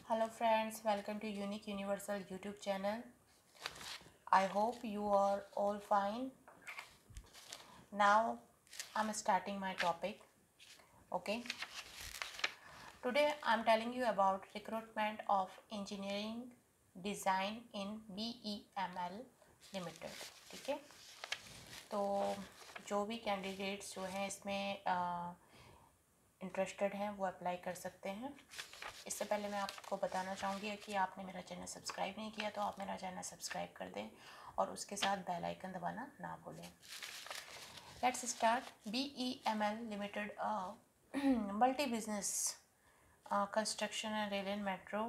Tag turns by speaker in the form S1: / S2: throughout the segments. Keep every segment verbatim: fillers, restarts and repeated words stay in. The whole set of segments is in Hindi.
S1: Hello friends, welcome to Unique Universal YouTube channel. I hope you are all fine. Now I'm starting my topic. Okay. Today I'm telling you about recruitment of engineering design in B E M L Limited. ठीक है, तो जो भी कैंडिडेट्स जो हैं इसमें इंटरेस्टेड हैं वो अप्लाई कर सकते हैं। इससे पहले मैं आपको बताना चाहूँगी कि आपने मेरा चैनल सब्सक्राइब नहीं किया तो आप मेरा चैनल सब्सक्राइब कर दें और उसके साथ बेल आइकन दबाना ना भूलें। Let's start. B E M L limited multi business construction and rail and metro,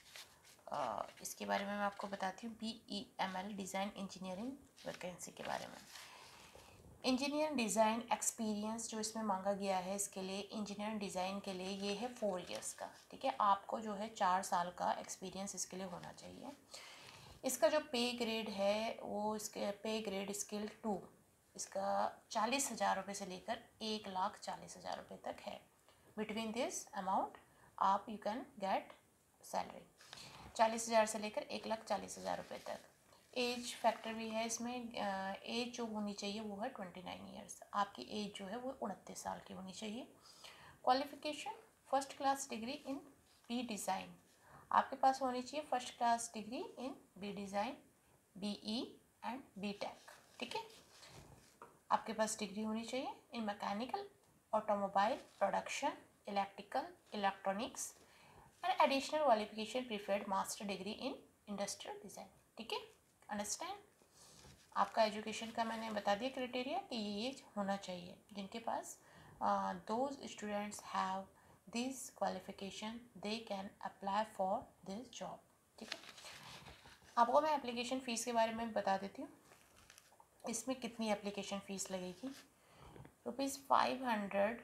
S1: इसके बारे में मैं आपको बताती हूँ। B E M L design engineering vacancy के बारे में। इंजीनियर डिज़ाइन एक्सपीरियंस जो इसमें मांगा गया है, इसके लिए इंजीनियर डिज़ाइन के लिए ये है फोर इयर्स का। ठीक है, आपको जो है चार साल का एक्सपीरियंस इसके लिए होना चाहिए। इसका जो पे ग्रेड है वो इसके पे ग्रेड स्केल टू, इसका चालीस हज़ार रुपये से लेकर एक लाख चालीस हज़ार रुपये तक है। बिटवीन दिस अमाउंट आप यू कैन गेट सैलरी, चालीस हज़ार से लेकर एक लाख चालीस हज़ार रुपये तक। एज फैक्टर भी है इसमें। एज जो होनी चाहिए वो है ट्वेंटी नाइन ईयर्स। आपकी एज जो है वो उनतीस साल की होनी चाहिए। Qualification first class degree in B design, आपके पास होनी चाहिए first class degree in B design, B E and B tech. ठीक है, आपके पास डिग्री होनी चाहिए in mechanical, automobile, production, electrical, electronics and additional qualification preferred master degree in industrial design. ठीक है, अंडरस्टैंड। आपका एजुकेशन का मैंने बता दिया क्राइटेरिया कि ये होना चाहिए। जिनके पास those students have this qualification they can apply for this job. ठीक है, आपको मैं एप्लीकेशन फ़ीस के बारे में बता देती हूँ। इसमें कितनी एप्लीकेशन फ़ीस लगेगी? Rupees five hundred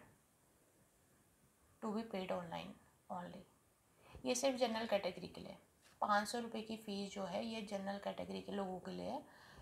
S1: to be paid online only. ये सिर्फ जनरल कैटेगरी के लिए। पाँच सौ रुपये की फ़ीस जो है ये जनरल कैटेगरी के लोगों के लिए है।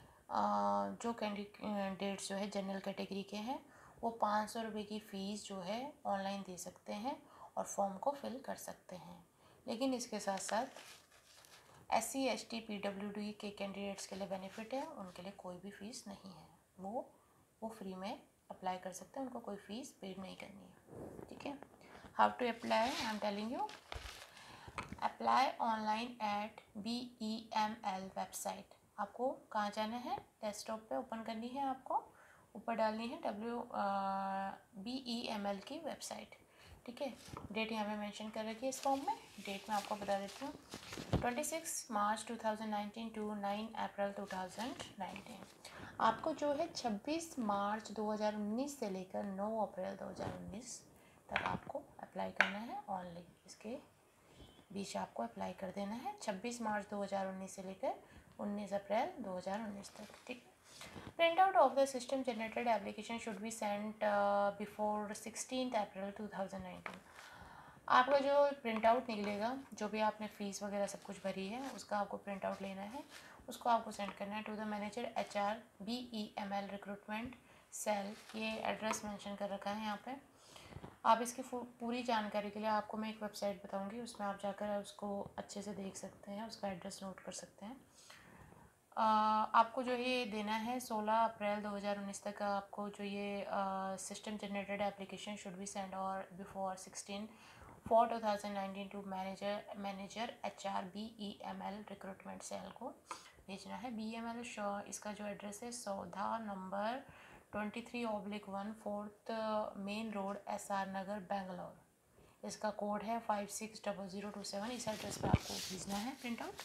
S1: जो कैंडिडेट्स जो है जनरल कैटेगरी के हैं वो पाँच सौ रुपये की फ़ीस जो है ऑनलाइन दे सकते हैं और फॉर्म को फिल कर सकते हैं। लेकिन इसके साथ साथ S C S T P W D के कैंडिडेट्स के लिए बेनिफिट है, उनके लिए कोई भी फ़ीस नहीं है, वो वो फ्री में अप्लाई कर सकते हैं, उनको कोई फ़ीस पेड नहीं करनी है। ठीक है, how to apply I am telling you. Apply online at B E M L website. आपको कहाँ जाना है? डेस्कटॉप पे ओपन करनी है, आपको ऊपर डालनी है W B E M L की वेबसाइट। ठीक है, डेट यहाँ पे मेंशन कर रखी है इस फॉर्म में। डेट मैं आपको बता देती हूँ, twenty six March two thousand nineteen to nine April two thousand nineteen. आपको जो है छब्बीस मार्च दो हज़ार उन्नीस से लेकर नौ अप्रैल दो हज़ार उन्नीस तक आपको अप्लाई करना है ऑनली। इसके बीच आपको अप्लाई कर देना है छब्बीस मार्च दो हज़ार उन्नीस से लेकर उन्नीस अप्रैल दो हज़ार उन्नीस तक। ठीक, print out of the system generated application should be sent before sixteen April two thousand nineteen. आपका जो प्रिंट आउट निकलेगा, जो भी आपने फ़ीस वगैरह सब कुछ भरी है उसका आपको प्रिंट आउट लेना है, उसको आपको सेंड करना है to the manager H R B E M L recruitment cell. ये एड्रेस मेंशन कर रखा है यहाँ पे। आप इसकी पूरी जानकारी के लिए आपको मैं एक वेबसाइट बताऊंगी, उसमें आप जाकर उसको अच्छे से देख सकते हैं, उसका एड्रेस नोट कर सकते हैं। आ, आपको जो ये देना है सोलह अप्रैल दो हज़ार उन्नीस तक आपको जो ये system generated application should be send और before sixteen four two thousand nineteen to manager manager H R B E M L recruitment cell को भेजना है। बी एम एल शो इसका जो एड्रेस है Soudha number twenty three oblique one fourth main road S R Nagar Bangalore. इसका कोड है five six double zero two seven. इस एड्रेस पर आपको भेजना है print out.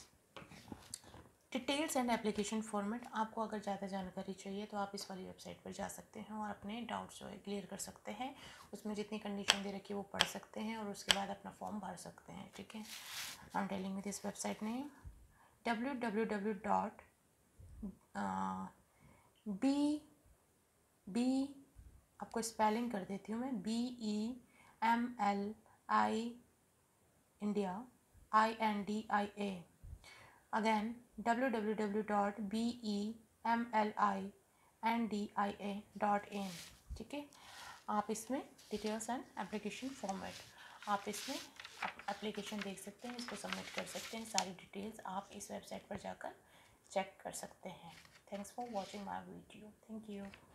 S1: Details and application format, आपको अगर ज़्यादा जानकारी चाहिए तो आप इस वाली वेबसाइट पर जा सकते हैं और अपने डाउट्स जो है क्लियर कर सकते हैं। उसमें जितनी कंडीशन दे रखी है वो पढ़ सकते हैं और उसके बाद अपना फॉर्म भर सकते हैं। ठीक है, I am telling with this website name W W W dot B B आपको स्पेलिंग कर देती हूँ मैं, B E M L I India I N D I A again W W W dot B E M L I N D I A dot in. ठीक है, आप इसमें डिटेल्स एंड एप्लीकेशन फॉर्मेट आप इसमें आप एप्लीकेशन देख सकते हैं, इसको सबमिट कर सकते हैं। सारी डिटेल्स आप इस वेबसाइट पर जाकर चेक कर सकते हैं। Thanks for watching my video. Thank you.